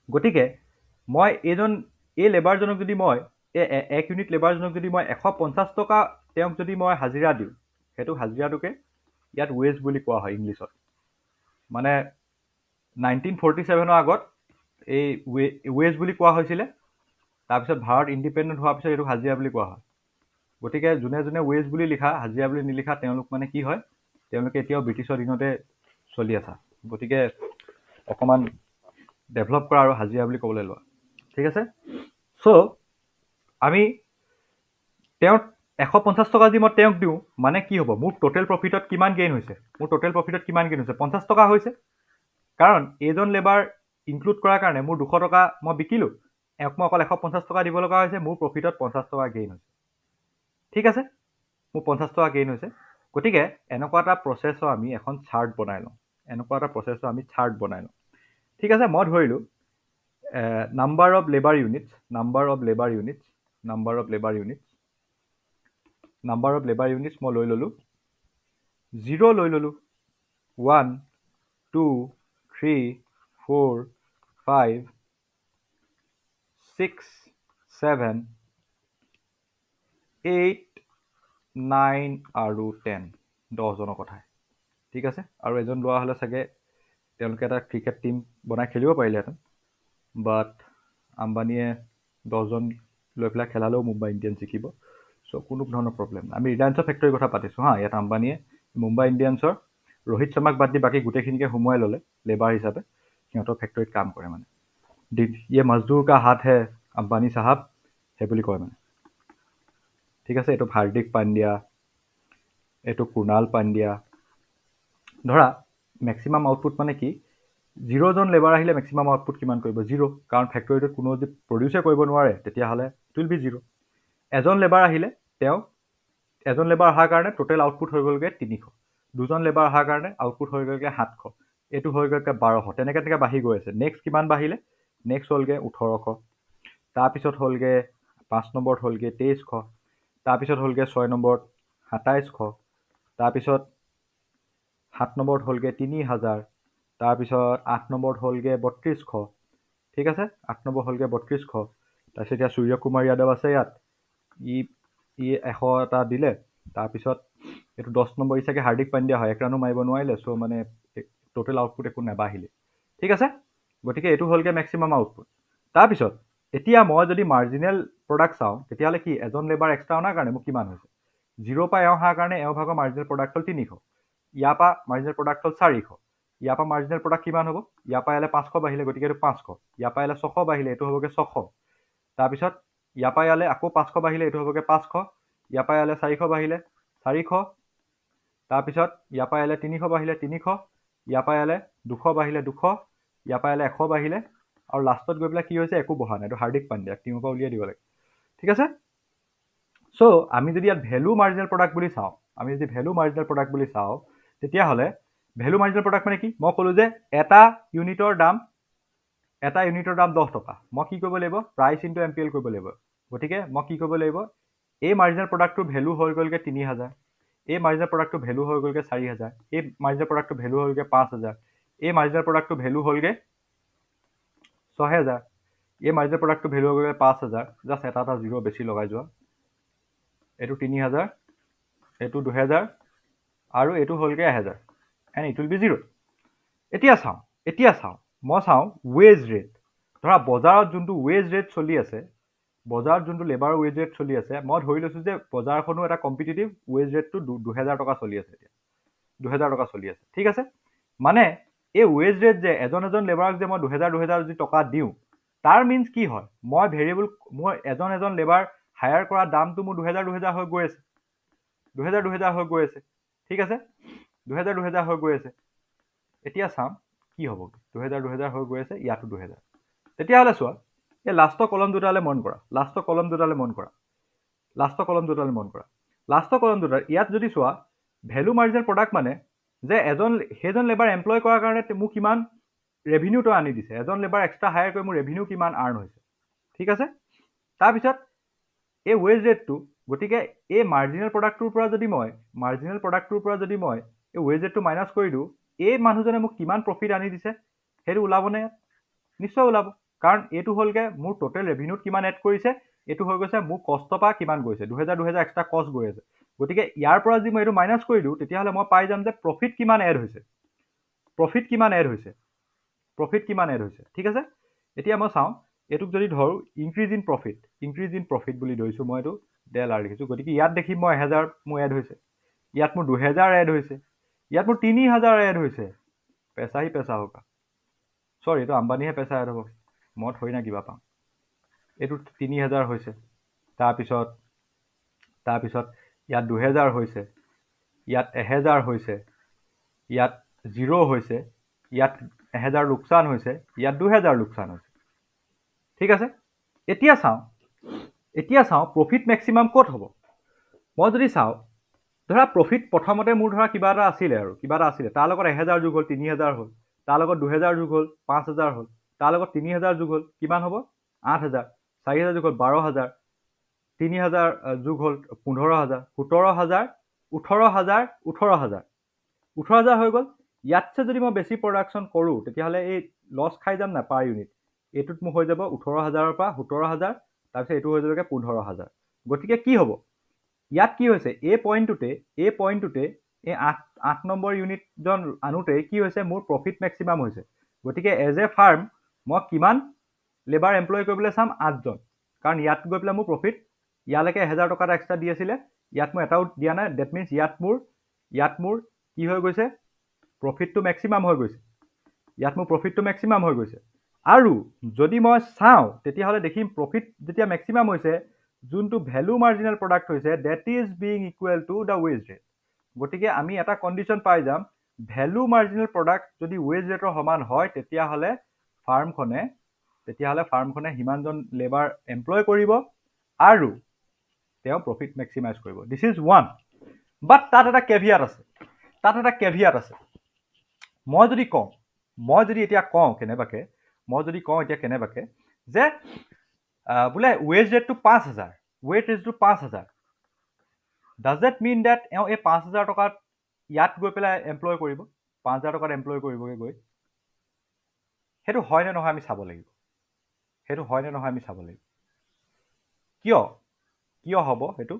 গতিকে মই এইজন এই লেবাৰজনক যদি মই এই এক ইউনিট লেবাৰজনক যদি মই এশ পঞ্চাছ টকা তেওঁক যদি মই হাজিৰা দিওঁ সেইটো হাজিৰাটোকে ইয়াত ৱেজ বুলি কোৱা হয় ইংলিছত মানে নাইনটিন ফৰ্টি ছেভেনৰ আগত এই ৱেজ বুলি কোৱা হৈছিলে তাৰপিছত ভাৰত ইণ্ডিপেণ্ডেণ্ট হোৱাৰ পিছত এইটো হাজিৰা বুলি কোৱা হয় গতিকে যোনে যোনে ৱেজ বুলি লিখা হাজিৰা বুলি নিলিখা তেওঁলোক মানে কি হয় তেওঁলোকে এতিয়াও ব্ৰিটিছৰ দিনতে চলি আছে গতিকে অকণমান ডেভেলপ কৰা আৰু হাজিৰা বুলি ক'বলৈ লোৱা ঠিক আছে চ' আমি তেওঁ এশ পঞ্চাছ টকা যদি মই তেওঁক দিওঁ মানে কি হ'ব মোৰ টোটেল প্ৰফিটত কিমান গেইন হৈছে মোৰ টোটেল প্ৰফিটত কিমান গেইন হৈছে পঞ্চাছ টকা হৈছে কাৰণ এইজন লেবাৰ ইনক্লুড কৰাৰ কাৰণে মোৰ দুশ টকা মই বিকিলোঁ এওঁক মই অকল এশ পঞ্চাছ টকা দিব লগা হৈছে মোৰ প্ৰফিটত পঞ্চাছ টকা গেইন হৈছে ঠিক আছে মোৰ পঞ্চাছ টকা গেইন হৈছে গতিকে এনেকুৱা এটা প্ৰচেছৰ আমি এখন চাৰ্ট বনাই লওঁ এনেকুৱা এটা প্ৰচেছৰ আমি চাৰ্ট বনাই লওঁ ঠিক আছে মই ধৰিলোঁ number of labour units number of labour units number of labour units number of labour units মই লৈ ল'লোঁ জিৰ' লৈ ল'লোঁ one two three four five six seven eight nine আৰু টেন দহজনৰ কথাই ঠিক আছে আৰু এজন লোৱা হ'লে চাগে তেওঁলোকে এটা ক্ৰিকেট টীম বনাই খেলিব পাৰিলেহেঁতেন বাট আম্বানীয়ে দহজন লৈ পেলাই খেলালেও মুম্বাই ইণ্ডিয়ানছ জিকিব চ' কোনো ধৰণৰ প্ৰব্লেম নাই আমি ৰিলায়েন্সৰ ফেক্টৰীৰ কথা পাতিছোঁ হা ইয়াত আম্বানীয়ে মুম্বাই ইণ্ডিয়ানছৰ ৰোহিত শৰ্মাক বাদ দি বাকী গোটেইখিনিকে সোমোৱাই ল'লে লেবাৰ হিচাপে সিহঁতৰ ফেক্টৰীত কাম কৰে মানে ইয়ে মজদুৰ কা হাত হে আম্বানী চাহাব সেই বুলি কয় মানে ঠিক আছে এইটো হাৰ্দিক পাণ্ডিয়া এইটো কুণাল পাণ্ডিয়া ধৰা মেক্সিমাম আউটপুট মানে কি জিৰ'জন লেবাৰ আহিলে মেক্সিমাম আউটপুট কিমান কৰিব জিৰ' কাৰণ ফেক্টৰীটোত কোনো যদি প্ৰডিউচে কৰিব নোৱাৰে তেতিয়াহ'লে ইট উইল বি জিৰ' এজন লেবাৰ আহিলে তেওঁ এজন লেবাৰ অহাৰ কাৰণে টোটেল আউটপুট হৈ গ'লগৈ তিনিশ দুজন লেবাৰ অহাৰ কাৰণে আউটপুট হৈ গ'লগৈ সাতশ এইটো হৈ গ'লগৈ বাৰশ তেনেকৈ তেনেকৈ বাঢ়ি গৈ আছে নেক্সট কিমান বাঢ়িলে নেক্সট হ'লগৈ ওঠৰশ তাৰপিছত হ'লগৈ পাঁচ নম্বৰত হ'লগৈ তেইছশ তাৰপিছত হ'লগৈ ছয় নম্বৰত সাতাইছশ তাৰপিছত সাত নম্বৰত হ'লগৈ তিনি হাজাৰ তাৰপিছত আঠ নম্বৰত হ'লগৈ বত্ৰিছশ ঠিক আছে আঠ নম্বৰ হ'লগৈ বত্ৰিছশ তাৰপিছত এতিয়া সূৰ্য কুমাৰ যাদৱ আছে ইয়াত ই ই এশ এটা দিলে তাৰপিছত এইটো দহ নম্বৰ ই চাগে হাৰ্দিক পাণ্ডিয়া হয় এক ৰানো মাৰিব নোৱাৰিলে চ' মানে টোটেল আউটপুট একো নাবাঢ়িলে ঠিক আছে গতিকে এইটো হ'লগৈ মেক্সিমাম আউটপুট তাৰপিছত এতিয়া মই যদি মাৰ্জিনেল প্ৰডাক্ট চাওঁ তেতিয়াহ'লে কি এজন লেবাৰ এক্সট্ৰা অনাৰ কাৰণে মোক কিমান হৈছে জিৰ' পৰা এওঁ অহাৰ কাৰণে এওঁ ভাগৰ মাৰ্জিনেল প্ৰডাক্ট হ'ল তিনিশ ইয়াৰ পৰা মাৰ্জিনেল প্ৰডাক্ট হ'ল চাৰিশ ইয়াৰ পৰা মাৰ্জিনেল প্ৰডাক্ট কিমান হ'ব ইয়াৰ পৰা ইয়ালৈ পাঁচশ বাঢ়িলে গতিকে এইটো পাঁচশ ইয়াৰ পৰা ইয়ালৈ ছশ বাঢ়িলে এইটো হ'বগৈ ছশ তাৰপিছত ইয়াৰ পৰা ইয়ালৈ আকৌ পাঁচশ বাঢ়িলে এইটো হ'বগৈ পাঁচশ ইয়াৰ পৰা ইয়ালৈ চাৰিশ বাঢ়িলে চাৰিশ তাৰপিছত ইয়াৰ পৰা ইয়ালৈ তিনিশ বাঢ়িলে তিনিশ ইয়াৰ পৰা ইয়ালৈ দুশ বাঢ়িলে দুশ ইয়াৰ পৰা ইয়ালৈ এশ বাঢ়িলে আৰু লাষ্টত গৈ পেলাই কি হৈছে একো বঢ়া নাই এইটো হাৰ্দিক পাণ্ডিয়াক টিমৰ পৰা উলিয়াই দিব লাগে ঠিক আছে চ' আমি যদি ইয়াত ভেলু মাৰ্জিনেল প্ৰডাক্ট বুলি চাওঁ আমি যদি ভেলু মাৰ্জিনেল প্ৰডাক্ট বুলি চাওঁ তেতিয়াহ'লে ভেলু মাৰ্জিনেল প্ৰডাক্ট মানে কি মই ক'লোঁ যে এটা ইউনিটৰ দাম এটা ইউনিটৰ দাম দহ টকা মই কি কৰিব লাগিব price into M P L কৰিব লাগিব গতিকে মই কি কৰিব লাগিব এই মাৰ্জিনেল প্ৰডাক্টটোৰ ভেলু হৈ গ'লগৈ তিনি হাজাৰ এই মাৰ্জিনেল প্ৰডাক্টটোৰ ভেলু হৈ গ'লগৈ চাৰি হাজাৰ এই মাৰ্জিনেল প্ৰডাক্টটোৰ ভেলু হ'লগৈ পাঁচ হাজাৰ এই মাৰ্জিনেল প্ৰডাক্টটোৰ ভেলু হ'লগৈ ছহেজাৰ এই মাৰ্জিনেল প্ৰডাক্টটোৰ ভেলু হৈ গ'লগৈ পাঁচ হাজাৰ জাষ্ট এটা এটা জিৰ' বেছি লগাই যোৱা এইটো তিনি হাজাৰ এইটো দুহেজাৰ আৰু এইটো হ'লগৈ এহেজাৰ and it will be zero' এতিয়া চাওঁ এতিয়া চাওঁ মই চাওঁ ৱেজ ৰেট ধৰা বজাৰত যোনটো ৱেজ ৰেট চলি আছে বজাৰত যোনটো লেবাৰ ৱেজ ৰেট চলি আছে মই ধৰি লৈছোঁ যে বজাৰখনো এটা কম্পিটিটিভ ৱেজ ৰেটটো দুহেজাৰ টকা চলি আছে এতিয়া দুহেজাৰ টকা চলি আছে ঠিক আছে মানে এই ৱেজ ৰেট যে এজন এজন লেবাৰক যে মই দুহেজাৰ দুহেজাৰ যদি টকা দিওঁ তাৰ মিনছ কি হয় মই ভেৰিয়েবল মই এজন এজন লেবাৰ হায়াৰ কৰা দামটো মোৰ দুহেজাৰ দুহেজাৰ হৈ গৈ আছে দুহেজাৰ দুহেজাৰ হৈ গৈ আছে ঠিক আছে দুহেজাৰ দুহেজাৰ হৈ গৈ আছে এতিয়া চাম কি হ'ব দুহেজাৰ দুহেজাৰ হৈ গৈ আছে ইয়াতো দুহেজাৰ তেতিয়াহ'লে চোৱা এই লাষ্টৰ কলম দুটালৈ মন কৰা লাষ্টৰ কলম দুটালৈ মন কৰা লাষ্টৰ কলম দুটালৈ মন কৰা লাষ্টৰ কলম দুটা ইয়াত যদি চোৱা ভেলু মাৰ্জিনেল প্ৰডাক্ট মানে যে এজন সেইজন লেবাৰ এমপ্লয় কৰাৰ কাৰণে মোক কিমান ৰেভিনিউটো আনি দিছে এজন লেবাৰ এক্সট্ৰা হায়াৰ কৰি মোৰ ৰেভিনিউ কিমান আৰ্ণ হৈছে ঠিক আছে তাৰপিছত এই ৱেজ ৰেটটো গতিকে এই মাৰ্জিনেল প্ৰডাক্টটোৰ পৰা যদি মই মাৰ্জিনেল প্ৰডাক্টটোৰ পৰা যদি মই এই ৱেজ ৰেটটো মাইনাছ কৰি দিওঁ এই মানুহজনে মোক কিমান প্ৰফিট আনি দিছে সেইটো ওলাবনে নিশ্চয় ওলাব কাৰণ এইটো হ'লগে মোৰ টোটেল ৰেভিনিউত কিমান এড কৰিছে, এইটো হৈ গৈছে মোৰ কষ্টৰ পৰা কিমান গৈছে, দুহেজাৰ দুহেজাৰ এক্সট্ৰা কষ্ট গৈ আছে। গতিকে ইয়াৰ পৰা যদি মই এইটো মাইনাছ কৰি দিওঁ তেতিয়াহ'লে মই পাই যাম যে প্ৰফিট কিমান এড হৈছে, প্ৰফিট কিমান এড হৈছে, প্ৰফিট কিমান এড হৈছে। ঠিক আছে, এতিয়া মই চাওঁ এইটোক যদি ধৰোঁ increase in profit, increase in profit বুলি ধৰিছোঁ মই, এইটো ডেল আৰ লিখিছোঁ। গতিকে ইয়াত দেখিম মই এহেজাৰ মোৰ এড হৈছে, ইয়াত মোৰ দুহেজাৰ এড হৈছে, ইয়াত মোৰ তিনি হাজাৰ এড হৈছে। পেচা হি পেচা হোকা, চৰি এইটো আম্বানীহে পেচা এড হ'ব, মই থৰি না কিবা পাম। এইটো তিনি হাজাৰ হৈছে, তাৰপিছত তাৰপিছত ইয়াত দুহেজাৰ হৈছে, ইয়াত এহেজাৰ হৈছে, ইয়াত জিৰ' হৈছে, ইয়াত এহেজাৰ লোকচান হৈছে, ইয়াত দুহেজাৰ লোকচান হৈছে। ঠিক আছে, এতিয়া চাওঁ এতিয়া চাওঁ প্ৰফিট মেক্সিমাম ক'ত হ'ব। মই যদি চাওঁ ধৰা প্ৰফিট প্ৰথমতে মোৰ ধৰা কিবা এটা আছিলে আৰু কিবা এটা আছিলে, তাৰ লগত এহেজাৰ যোগ হ'ল তিনি হাজাৰ হ'ল, তাৰ লগত দুহেজাৰ যোগ হ'ল পাঁচ হাজাৰ হ'ল, তাৰ লগত তিনি হাজাৰ যোগ হ'ল কিমান হ'ব আঠ হাজাৰ, চাৰি হাজাৰ যোগ হ'ল বাৰ হাজাৰ, তিনি হাজাৰ যোগ হ'ল পোন্ধৰ হাজাৰ, সোতৰ হাজাৰ, ওঠৰ হাজাৰ, ওঠৰ হাজাৰ, ওঠৰ হাজাৰ হৈ গ'ল। ইয়াতছে যদি মই বেছি প্ৰডাকশ্যন কৰোঁ তেতিয়াহ'লে এই লছ খাই যাম না পাৰ ইউনিট। এইটোত মোৰ হৈ যাব ওঠৰ হাজাৰৰ পৰা সোতৰ হাজাৰ, তাৰপিছত এইটো হৈ যাবগৈ পোন্ধৰ হাজাৰ। গতিকে কি হ'ব ইয়াত কি হৈছে, এই পইণ্টটোতে এই পইণ্টটোতে এই আঠ আঠ নম্বৰ ইউনিটজন আনোতে কি হৈছে মোৰ প্ৰফিট মেক্সিমাম হৈছে। গতিকে এজ এ ফাৰ্ম মই কিমান লেবাৰ এমপ্লয় কৰিবলৈ চাম আঠজন, কাৰণ ইয়াত গৈ পেলাই মোৰ প্ৰফিট ইয়ালৈকে এহেজাৰ টকা এটা এক্সট্ৰা দি আছিলে, ইয়াত মই এটাও দিয়া নাই। ডেট মিনছ ইয়াত মোৰ ইয়াত মোৰ কি হৈ গৈছে প্ৰফিটটো মেক্সিমাম হৈ গৈছে, ইয়াত মোৰ প্ৰফিটটো মেক্সিমাম হৈ গৈছে। আৰু যদি মই চাওঁ তেতিয়াহ'লে দেখিম প্ৰফিট যেতিয়া মেক্সিমাম হৈছে যোনটো ভেলু মাৰ্জিনেল প্ৰডাক্ট হৈছে that is being equal to the wage rate. গতিকে আমি এটা কণ্ডিশ্যন পাই যাম ভেলু মাৰ্জিনেল প্ৰডাক্ট যদি ৱেজ ৰেটৰ সমান হয় তেতিয়াহ'লে ফাৰ্মখনে তেতিয়াহ'লে ফাৰ্মখনে সিমানজন লেবাৰ এমপ্লয় কৰিব আৰু তেওঁ প্ৰফিট মেক্সিমাইজ কৰিব। দিছ ইজ ওৱান, বাট তাত এটা কেভিয়াট আছে, তাত এটা কেভিয়াট আছে। মই যদি কওঁ মই যদি এতিয়া কওঁ কেনেবাকে মই যদি কওঁ এতিয়া কেনেবাকে যে বোলে ৱেজ ৰেটটো পাঁচ হাজাৰ, ৱেজ ৰেটটো পাঁচ হাজাৰ, ডাজ দেট মিন ডেট এওঁ এই পাঁচ হাজাৰ টকাত ইয়াত গৈ পেলাই এমপ্লয় কৰিব, পাঁচ হাজাৰ টকাত এমপ্লয় কৰিবগৈ গৈ, সেইটো হয় নে নহয় আমি চাব লাগিব, সেইটো হয় নে নহয় আমি চাব লাগিব। কিয় কিয় হ'ব সেইটো,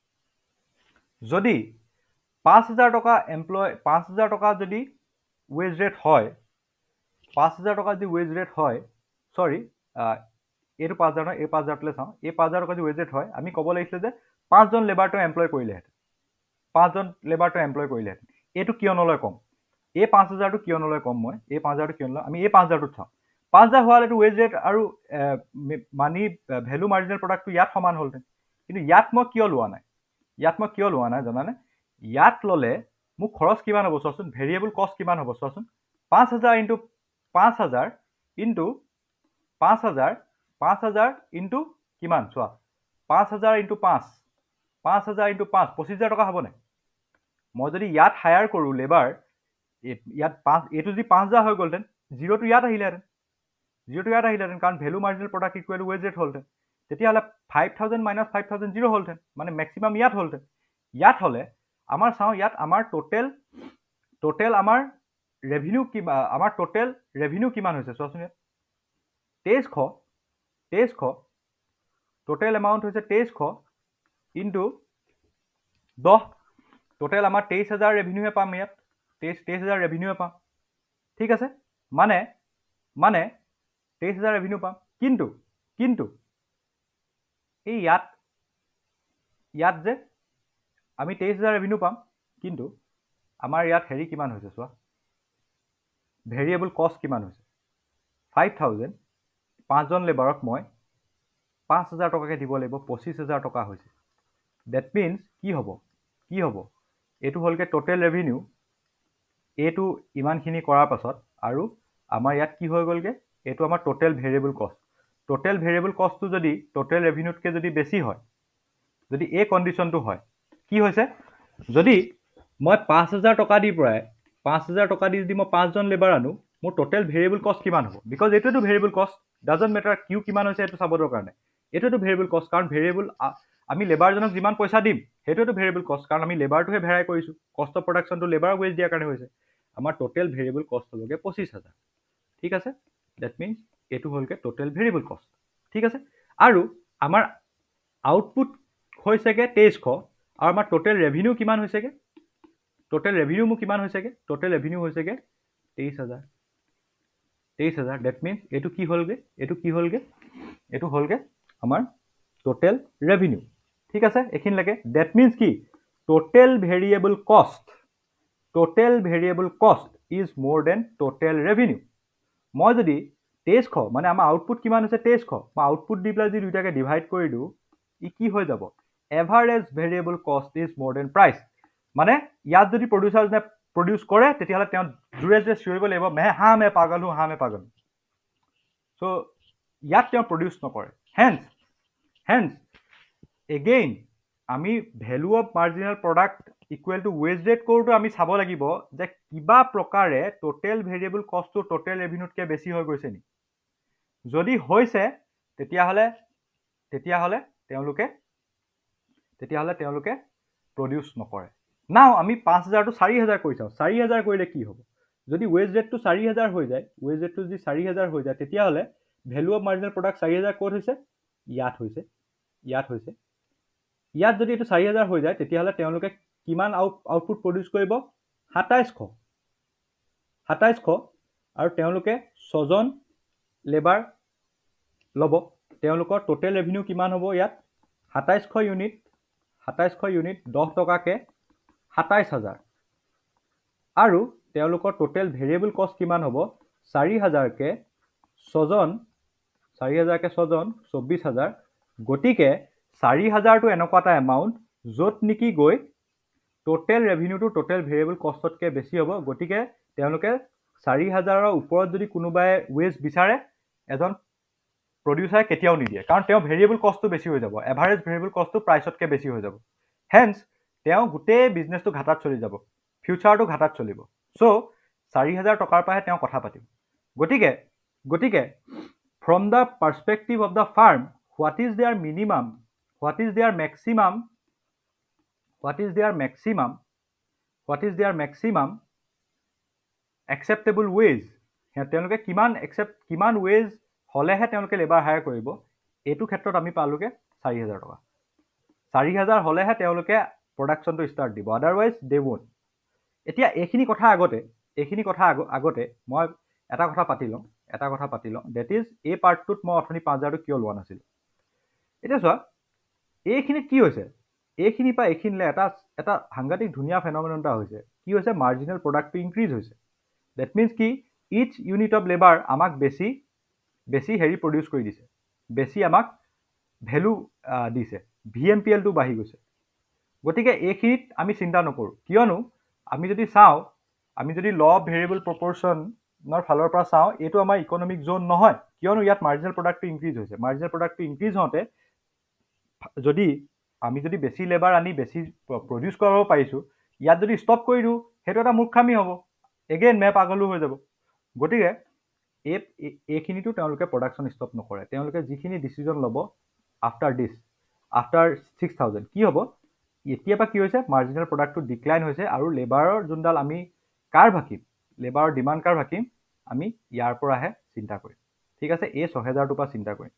যদি পাঁচ হাজাৰ টকা এমপ্লয় পাঁচ হাজাৰ টকা যদি ৱেজ ৰেট হয়, পাঁচ হাজাৰ টকা যদি ৱেজ ৰেট হয়, চৰি এইটো পাঁচ হাজাৰ নহয় এই পাঁচ হাজাৰটোলৈ চাওঁ, এই পাঁচ হাজাৰ টকা যদি ৱেজ ৰেট হয় আমি ক'ব লাগিছিলে যে পাঁচজন লেবাৰটো এমপ্লয় কৰিলেহেঁতেন, পাঁচজন লেবাৰটো এমপ্লয় কৰিলেহেঁতেন। এইটো কিয় নলয় কম, এই পাঁচ হাজাৰটো কিয় নলয় কম, মই এই পাঁচ হাজাৰটো কিয় নলয়, আমি এই পাঁচ হাজাৰটোত চাওঁ। পাঁচ হাজাৰ হোৱালে এইটো ৱেজ ৰেট আৰু মানি ভেলু মাৰ্জিনেল প্ৰডাক্টটো ইয়াত সমান হ'লহেঁতেন, কিন্তু ইয়াত মই কিয় লোৱা নাই, ইয়াত মই কিয় লোৱা নাই জানানে, ইয়াত ল'লে মোৰ খৰচ কিমান হ'ব চোৱাচোন, ভেৰিয়েবল কষ্ট কিমান হ'ব চোৱাচোন, পাঁচ হাজাৰ ইনটু পাঁচ হাজাৰ ইনটু পাঁচ হাজাৰ পাঁচ হাজাৰ ইনটু কিমান চোৱা, পাঁচ হাজাৰ ইনটু পাঁচ পাঁচ হাজাৰ ইনটু পাঁচ পঁচিছ হাজাৰ টকা হ'বনে। মই যদি ইয়াত হায়াৰ কৰোঁ লেবাৰ, ইয়াত পাঁচ এইটো যদি পাঁচ হাজাৰ হৈ গ'লহেঁতেন জিৰ'টো ইয়াত আহিলেহেঁতেন, জিৰ'টো ইয়াত আহিলেহেঁতেন কাৰণ value marginal product equal wage rate হ'লহেঁতেন। তেতিয়াহ'লে five thousand minus five thousand zero' হ'লহেঁতেন, মানে মেক্সিমাম ইয়াত হ'লহেঁতেন। ইয়াত হ'লে আমাৰ চাওঁ ইয়াত আমাৰ টোটেল টোটেল আমাৰ ৰেভিনিউ কিমান, আমাৰ টোটেল ৰেভিনিউ কিমান হৈছে চোৱাচোন, ইয়াত তেইছশ তেইছশ টোটেল এমাউণ্ট হৈছে তেইছশ ইনটু দহ, টোটেল আমাৰ তেইছ হাজাৰ ৰেভিনিউহে পাম ইয়াত, তেইছ তেইছ হাজাৰ ৰেভিনিউহে পাম। ঠিক আছে, মানে মানে তেইছ হাজাৰ ৰেভিনিউ পাম, কিন্তু কিন্তু এই ইয়াত ইয়াত যে আমি তেইছ হাজাৰ ৰেভিনিউ পাম, কিন্তু আমাৰ ইয়াত হেৰি কিমান হৈছে চোৱা, ভেৰিয়েবল কষ্ট কিমান হৈছে, ফাইভ থাউজেণ্ড পাঁচজন লেবাৰক মই পাঁচ হাজাৰ টকাকৈ দিব লাগিব, পঁচিছ হাজাৰ টকা হৈছে। ডেট মিনছ কি হ'ব কি হ'ব এইটো হ'লগৈ টোটেল ৰেভিনিউ, এইটো ইমানখিনি কৰাৰ পাছত আৰু আমাৰ ইয়াত কি হৈ গ'লগৈ, এইটো আমাৰ total variable cost. Total variable কষ্টটো যদি টোটেল ৰেভিনিউতকৈ যদি বেছি হয়, যদি এই কণ্ডিশ্যনটো হয়, কি হৈছে যদি মই পাঁচ হাজাৰ টকা দি পৰাই পাঁচ হাজাৰ টকা দি যদি মই পাঁচজন লেবাৰ আনো মোৰ টোটেল ভেৰিয়েবল কষ্ট কিমান হ'ব, বিকজ এইটোতো ভেৰিয়েবল কষ্ট, ডাজন্ট মেটাৰ কিউ কিমান হৈছে এইটো চাবৰ কাৰণে, এইটোতো ভেৰিয়েবল কষ্ট, কাৰণ ভেৰিয়েবল আমি লেবাৰজনক যিমান পইচা দিম সেইটোতো ভেৰিয়েবল কষ্ট, কাৰণ আমি লেবাৰটোহে ভেৰাই কৰিছোঁ, কষ্ট অফ প্ৰডাকশ্যনটো লেবাৰ ৱেজ দিয়াৰ কাৰণে হৈছে। আমাৰ টোটেল ভেৰিয়েবল কষ্ট হ'বগৈ পঁচিছ হাজাৰ। ঠিক আছে, ডেট মিনছ এইটো হ'লগে টোটেল ভেৰিয়েবল কষ্ট ঠিক আছে আৰু আমাৰ আউটপুট হৈছেগে তেইছশ আৰু আমাৰ টোটেল ৰেভিনিউ কিমান হৈছেগে টোটেল ৰেভিনিউ মোৰ কিমান হৈছেগে টোটেল ৰেভিনিউ হৈছেগে তেইছ হাজাৰ তেইছ হাজাৰ ডেট মিনছ এইটো কি হ'লগে এইটো কি হ'লগে এইটো হ'লগে আমাৰ টোটেল ৰেভিনিউ ঠিক আছে এইখিনিলৈকে ডেট মিনছ কি total variable cost total variable cost is more than total revenue মই যদি তেইছশ মানে আমাৰ আউটপুট কিমান হৈছে তেইছশ মই আউটপুট দি পেলাই যদি দুইটাকে ডিভাইড কৰি দিওঁ ই কি হৈ যাব average variable cost is more than price মানে ইয়াত যদি প্ৰডিউচাৰজনে প্ৰডিউচ কৰে তেতিয়াহ'লে তেওঁ জোৰে জোৰে চিঞৰিব লাগিব মে হা মে পাগল হওঁ হা মে পাগল চ' ইয়াত তেওঁ প্ৰডিউচ নকৰে হেন্স হেন্স এগেইন আমি value of marginal product equal to wage rate কৰোঁতে আমি চাব লাগিব যে কিবা প্ৰকাৰে টোটেল ভেৰিয়েবল কষ্টটো টোটেল ৰেভিনিউতকৈ বেছি হৈ গৈছে নেকি যদি হৈছে তেতিয়াহ'লে তেতিয়াহ'লে তেওঁলোকে তেতিয়াহ'লে তেওঁলোকে প্ৰডিউচ নকৰে নাও আমি পাঁচ হাজাৰটো চাৰি হাজাৰ কৰি চাওঁ চাৰি হাজাৰ কৰিলে কি হ'ব যদি ৱেজ ৰেটটো চাৰি হাজাৰ হৈ যায় ৱেজ ৰেটটো যদি চাৰি হাজাৰ হৈ যায় তেতিয়াহ'লে ভেলু অফ মাৰ্জিনেল প্ৰডাক্ট চাৰি হাজাৰ ক'ত হৈছে ইয়াত হৈছে ইয়াত হৈছে ইয়াত যদি এইটো চাৰি হাজাৰ হৈ যায় তেতিয়াহ'লে তেওঁলোকে কিমান আউট আউটপুট প্ৰডিউচ কৰিব সাতাইছশ সাতাইছশ আৰু তেওঁলোকে ছজন লেবাৰ ল'ব তেওঁলোকৰ টোটেল ৰেভিনিউ কিমান হ'ব ইয়াত সাতাইছশ ইউনিট সাতাইছশ ইউনিট দহ টকাকৈ সাতাইছ হাজাৰ আৰু তেওঁলোকৰ টোটেল ভেৰিয়েবল কষ্ট কিমান হ'ব চাৰি হাজাৰকৈ ছজন চাৰি হাজাৰকৈ ছজন চৌব্বিছ হাজাৰ গতিকে চাৰি হাজাৰটো এনেকুৱা এটা এমাউণ্ট য'ত নেকি গৈ টোটেল ৰেভিনিউটো টোটেল ভেৰিয়েবল কষ্টতকৈ বেছি হ'ব গতিকে তেওঁলোকে চাৰি হাজাৰৰ ওপৰত যদি কোনোবাই ৱেজ বিচাৰে এজন প্ৰডিউচাৰে কেতিয়াও নিদিয়ে কাৰণ তেওঁ ভেৰিয়েবল কষ্টটো বেছি হৈ যাব এভাৰেজ ভেৰিয়েবল কষ্টটো প্ৰাইচতকৈ বেছি হৈ যাব হেন্স তেওঁ গোটেই বিজনেছটো ঘাটাত চলি যাব ফিউচাৰটো ঘাটাত চলিব চ' চাৰি হাজাৰ টকাৰ পৰাহে তেওঁ কথা পাতিব গতিকে গতিকে from the perspective of the firm what is their minimum what is their maximum what is their maximum what is their maximum acceptable wage তেওঁলোকে কিমান একচেপ্ট কিমান ৱেজ হ'লেহে তেওঁলোকে লেবাৰ হায়াৰ কৰিব এইটো ক্ষেত্ৰত আমি পালোগে চাৰি হাজাৰ টকা চাৰি হাজাৰ হ'লেহে তেওঁলোকে প্ৰডাকশ্যনটো ষ্টাৰ্ট দিব আদাৰৱাইজ দে ৱন্ট এতিয়া এইখিনি কথা আগতে এইখিনি কথা আগতে মই এটা কথা পাতি লওঁ এটা কথা পাতি লওঁ ডেট ইজ এই পাৰ্টটোত মই অথনি পাঁচ হাজাৰটো কিয় লোৱা নাছিলোঁ এতিয়া চোৱা এইখিনিত কি হৈছে এইখিনিৰ পৰা এইখিনিলৈ এটা এটা সাংঘাতিক ধুনীয়া ফেনমেনন এটা হৈছে কি হৈছে মাৰ্জিনেল প্ৰডাক্টটো ইনক্ৰিজ হৈছে ডেট মিনছ কি ইচ ইউনিট অফ লেবাৰ আমাক বেছি বেছি হেৰি প্ৰডিউচ কৰি দিছে বেছি আমাক ভেলু দিছে ভি এম পি এলটো বাঢ়ি গৈছে গতিকে এইখিনিত আমি চিন্তা নকৰোঁ কিয়নো আমি যদি চাওঁ আমি যদি ল অফ ভেৰিয়েবল প্ৰপৰ্চনৰ ফালৰ পৰা চাওঁ এইটো আমাৰ ইকনমিক জ'ন নহয় কিয়নো ইয়াত মাৰ্জিনেল প্ৰডাক্টটো ইনক্ৰিজ হৈছে মাৰ্জিনেল প্ৰডাক্টটো ইনক্ৰিজ হওঁতে যদি আমি যদি বেছি লেবাৰ আনি বেছি প্ৰডিউচ কৰাব পাৰিছোঁ ইয়াত যদি ষ্টপ কৰি দিওঁ সেইটো এটা মূৰ্খামি হ'ব এগেইন মে পাগলো হৈ যাব গতিকে এই এইখিনিতো তেওঁলোকে প্ৰডাকশ্যন ষ্টপ নকৰে তেওঁলোকে যিখিনি ডিচিজন ল'ব after this after six thousand কি হ'ব এতিয়াৰ পৰা কি হৈছে মাৰ্জিনেল প্ৰডাক্টটো ডিক্লাইন হৈছে আৰু লেবাৰৰ যোনডাল আমি কাৰ্ভ আঁকিম লেবাৰৰ ডিমাণ্ড কাৰ্ভ আঁকিম আমি ইয়াৰ পৰাহে চিন্তা কৰিম ঠিক আছে এই ছহেজাৰটোৰ পৰা চিন্তা কৰিম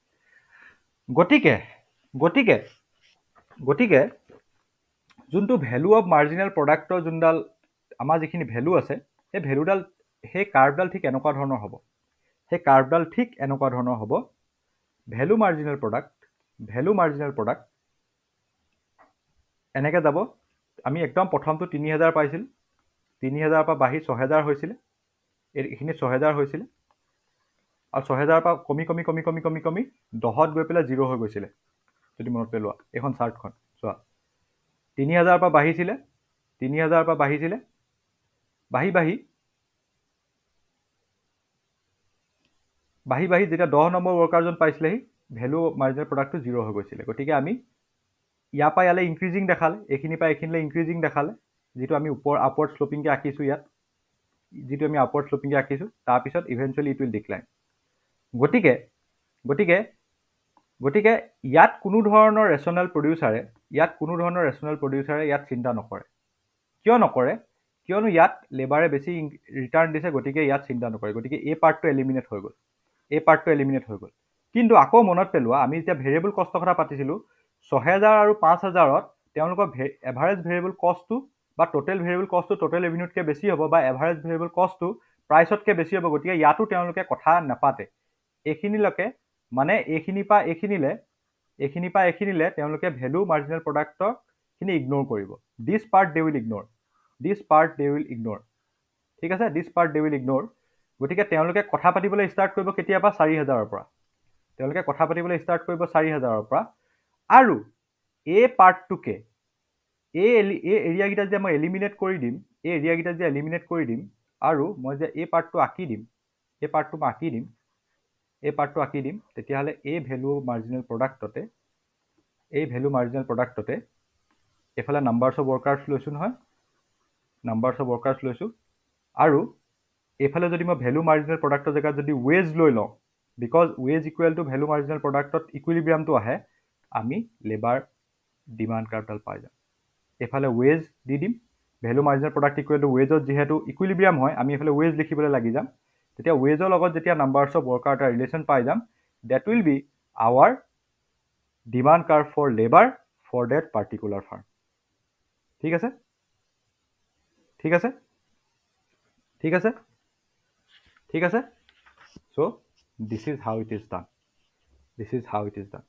গতিকে গতিকে গতিকে যোনটো ভেলু অফ মাৰ্জিনেল প্ৰডাক্টৰ যোনডাল আমাৰ যিখিনি ভেলু আছে সেই ভেলুডাল সেই কাৰ্ভডাল ঠিক এনেকুৱা ধৰণৰ হ'ব সেই কাৰ্ভডাল ঠিক এনেকুৱা ধৰণৰ হ'ব value marginal product value marginal product এনেকৈ যাব আমি একদম প্ৰথমটো তিনি হাজাৰ পাইছিলোঁ তিনি হাজাৰৰ পৰা বাঢ়ি ছহেজাৰ হৈছিলে এইখিনি ছহেজাৰ হৈছিলে আৰু ছহেজাৰৰ পৰা কমি কমি কমি কমি কমি কমি দহত গৈ পেলাই জিৰ' হৈ গৈছিলে যদি মনত পেলোৱা এইখন চাৰ্টখন চোৱা তিনি হাজাৰৰ পৰা বাঢ়িছিলে তিনি হাজাৰৰ পৰা বাঢ়িছিলে বাঢ়ি বাঢ়ি বাঢ়ি বাঢ়ি যেতিয়া দহ নম্বৰ ৱৰ্কাৰজন পাইছিলেহি ভেলু মাৰ্জিনেল প্ৰডাক্টটো জিৰ' হৈ গৈছিলে গতিকে আমি ইয়াৰ পৰা ইয়ালৈ ইনক্ৰিজিং দেখালে এইখিনিৰ পৰা এইখিনিলৈ ইনক্ৰিজিং দেখালে যিটো আমি ওপৰ আপৱাৰ্ড শ্লোপিংকৈ আঁকিছোঁ ইয়াত যিটো আমি আপৱাৰ্ড শ্লোপিংকৈ আঁকিছোঁ তাৰপিছত ইভেঞ্চুৱেলি ইট উইল ডিক্লাইন গতিকে গতিকে গতিকে ইয়াত কোনো ধৰণৰ ৰেচনেল প্ৰডিউচাৰে ইয়াত কোনো ধৰণৰ ৰেচনেল প্ৰডিউচাৰে ইয়াত চিন্তা নকৰে কিয় নকৰে কিয়নো ইয়াত লেবাৰে বেছি ৰিটাৰ্ণ দিছে গতিকে ইয়াত চিন্তা নকৰে গতিকে এই পাৰ্টটো এলিমিনেট হৈ গ'ল এই পাৰ্টটো এলিমিনেট হৈ গ'ল কিন্তু আকৌ মনত পেলোৱা আমি যেতিয়া ভেৰিয়েবল কষ্টৰ কথা পাতিছিলোঁ ছয় হাজাৰ আৰু পাঁচ হাজাৰত তেওঁলোকৰ এভাৰেজ ভেৰিয়েবল কষ্টটো বা টোটেল ভেৰিয়েবল কষ্টটো টোটেল ৰেভিনিউতকৈ বেছি হ'ব বা এভাৰেজ ভেৰিয়েবল কষ্টটো প্ৰাইচতকৈ বেছি হ'ব গতিকে ইয়াতো তেওঁলোকে কথা নাপাতে এইখিনিলৈকে মানে এইখিনিৰ পৰা এইখিনিলে এইখিনিৰ পৰা এইখিনিলে তেওঁলোকে ভেলু মাৰ্জিনেল প্ৰডাক্টখিনি ইগন'ৰ কৰিব this part they will ignore this part they will ignore ঠিক আছে this part they will ignore গতিকে তেওঁলোকে কথা পাতিবলৈ ষ্টাৰ্ট কৰিব কেতিয়াবা চাৰি হাজাৰৰ পৰা তেওঁলোকে কথা পাতিবলৈ ষ্টাৰ্ট কৰিব চাৰি হাজাৰৰ পৰা আৰু এই পাৰ্টটোকে এই এই এৰিয়াকেইটা যে মই এলিমিনেট কৰি দিম এই এৰিয়াকেইটা যে এলিমিনেট কৰি দিম আৰু মই যে এই পাৰ্টটো আঁকি দিম এই পাৰ্টটো মই আঁকি দিম এই পাৰ্টটো আঁকি দিম তেতিয়াহ'লে এই ভেলু মাৰ্জিনেল প্ৰডাক্টতে এই ভেলু মাৰ্জিনেল প্ৰডাক্টতে এইফালে নাম্বাৰছ অফ ৱৰ্কাৰ্ছ লৈছোঁ নহয় নাম্বাৰছ অফ ৱৰ্কাৰ্ছ লৈছোঁ আৰু এইফালে যদি মই ভেলু মাৰ্জিনেল প্ৰডাক্টৰ জেগাত যদি ৱেজ লৈ লওঁ because wage equal to value marginal প্ৰডাক্টত ইকুইলিব্ৰিয়ামটো আহে আমি লেবাৰ ডিমাণ্ড কাৰ্ভডাল পাই যাম এইফালে ৱেজ দি দিম value marginal product equal to ৱেজত যিহেতু ইকুইলিব্ৰিয়াম হয় আমি এইফালে ৱেজ লিখিবলৈ লাগি যাম তেতিয়া ৱেজৰ লগত যেতিয়া নাম্বাৰছ অফ ৱৰ্কাৰ এটা ৰিলেশ্যন পাই যাম that will be our demand curve for labour for that particular firm ঠিক আছে ঠিক আছে ঠিক আছে ঠিক আছে so' this is how it is done this is how it is done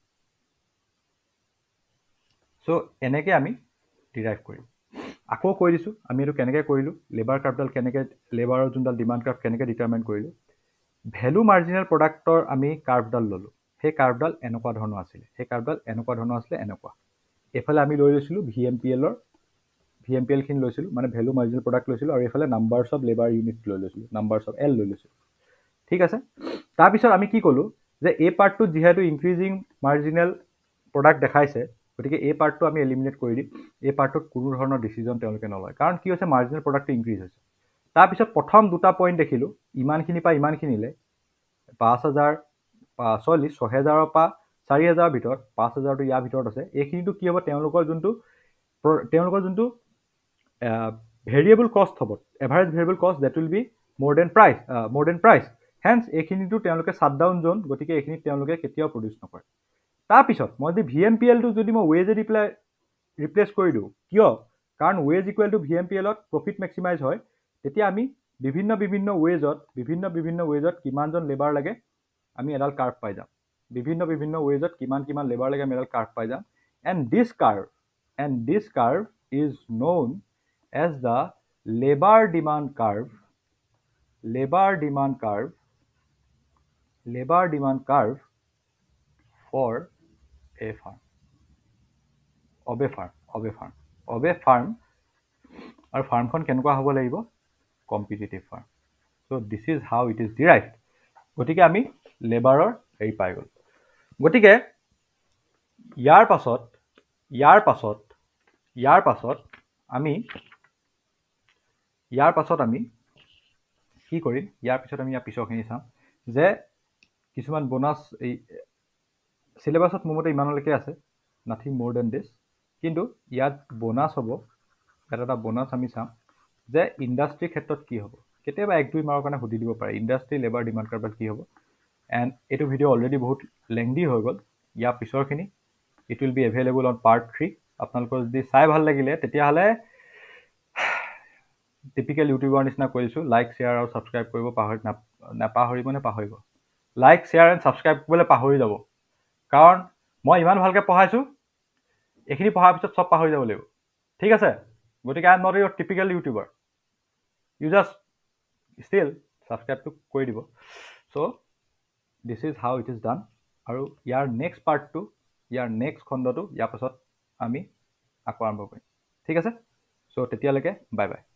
so' এনেকৈ আমি ডিৰাইভ কৰিম আকৌ কৈ দিছোঁ আমি এইটো কেনেকৈ কৰিলোঁ লেবাৰ কাৰ্ভডাল কেনেকৈ লেবাৰৰ যোনডাল ডিমাণ্ড কাৰ্ভ কেনেকৈ ডিটাৰমাইন কৰিলোঁ ভেলু মাৰ্জিনেল প্ৰডাক্টৰ আমি কাৰ্ভডাল ল'লোঁ সেই কাৰ্ভডাল এনেকুৱা ধৰণৰ আছিলে সেই কাৰ্ভডাল এনেকুৱা ধৰণৰ আছিলে এনেকুৱা এইফালে আমি লৈ লৈছিলোঁ ভি এম পি এলৰ ভি এম পি এলখিনি লৈছিলোঁ মানে ভেলু মাৰ্জিনেল প্ৰডাক্ট লৈছিলোঁ আৰু এইফালে নাম্বাৰছ অফ লেবাৰ ইউনিট লৈ লৈছিলোঁ নাম্বাৰছ অফ এল লৈ লৈছিলোঁ ঠিক আছে তাৰপিছত আমি কি ক'লোঁ যে এই পাৰ্টটোত যিহেতু ইনক্ৰিজিং মাৰ্জিনেল প্ৰডাক্ট দেখাইছে গতিকে এই পাৰ্টটো আমি এলিমিনেট কৰি দিম এই পাৰ্টটোত কোনো ধৰণৰ ডিচিজন তেওঁলোকে নলয় কাৰণ কি হৈছে মাৰ্জিনেল প্ৰডাক্টটো ইনক্ৰিজ হৈছে তাৰপিছত প্ৰথম দুটা পইণ্ট দেখিলোঁ ইমানখিনিৰ পৰা ইমানখিনিলে পাঁচ হাজাৰ চল্লিছ ছয় হেজাৰৰ পৰা চাৰি হেজাৰৰ ভিতৰত পাঁচ হাজাৰটো ইয়াৰ ভিতৰত আছে এইখিনিটো কি হ'ব তেওঁলোকৰ যোনটো তেওঁলোকৰ যোনটো ভেৰিয়েবল কষ্ট হ'ব average variable cost that will be more than price more than price hence এইখিনিটো তেওঁলোকে শ্বাটডাউন জ'ন গতিকে এইখিনিত তেওঁলোকে কেতিয়াও প্ৰডিউচ নকৰে তাৰপিছত মই যদি ভি এম পি এলটো যদি মই ৱেজে দি পেলাই ৰিপ্লেচ কৰি দিওঁ কিয় কাৰণ wage equal to V M P এলত প্ৰফিট মেক্সিমাইজ হয় তেতিয়া আমি বিভিন্ন বিভিন্ন ৱেজত বিভিন্ন বিভিন্ন ৱেজত কিমানজন লেবাৰ লাগে আমি এডাল কাৰ্ভ পাই যাম বিভিন্ন বিভিন্ন ৱেজত কিমান কিমান লেবাৰ লাগে আমি এডাল কাৰ্ভ পাই যাম and this curve and this curve is known as the labour demand curve labour demand curve labour demand curve for a firm of a firm of a firm of a firm আৰু ফাৰ্মখন কেনেকুৱা হ'ব লাগিব competitive firm so' this is how it is derived গতিকে আমি লেবাৰৰ হেৰি পাই গ'ল গতিকে ইয়াৰ পাছত ইয়াৰ পাছত ইয়াৰ পাছত আমি ইয়াৰ পাছত আমি কি কৰিম ইয়াৰ পিছত আমি ইয়াৰ পিছৰখিনি চাম যে কিছুমান বোনাছ এই চিলেবাছত মোৰ মতে ইমানলৈকে আছে নাথিং মোৰ দেন দিছ কিন্তু ইয়াত বোনাছ হ'ব ইয়াত এটা বোনাছ আমি চাম যে ইণ্ডাষ্ট্ৰীৰ ক্ষেত্ৰত কি হ'ব কেতিয়াবা এক দুই মাহৰ কাৰণে সুধি দিব পাৰে ইণ্ডাষ্ট্ৰী লেবাৰ ডিমাণ্ড কাৰ্ভডাল কি হ'ব এণ্ড এইটো ভিডিঅ' অলৰেডি বহুত লেংদি হৈ গ'ল ইয়াৰ পিছৰখিনি it will be available on part three আপোনালোকৰ যদি চাই ভাল লাগিলে তেতিয়াহ'লে টিপিকেল ইউটিউবৰ নিচিনা কৰিছোঁ লাইক শ্বেয়াৰ আৰু ছাবস্ক্ৰাইব কৰিব পাহৰি নাপাহৰিব নে পাহৰিব লাইক শ্বেয়াৰ এণ্ড ছাবস্ক্ৰাইব কৰিবলৈ পাহৰি যাব কাৰণ মই ইমান ভালকৈ পঢ়াইছোঁ এইখিনি পঢ়াৰ পিছত চব পাহৰি যাব লাগিব ঠিক আছে গতিকে I am not your typical YouTuber you just still ছাবস্ক্ৰাইবটো কৰি দিব so' this is how it is done আৰু ইয়াৰ নেক্সট পাৰ্টটো ইয়াৰ নেক্সট খণ্ডটো ইয়াৰ পাছত আমি আকৌ আৰম্ভ কৰিম ঠিক আছে চ' তেতিয়ালৈকে বাই বাই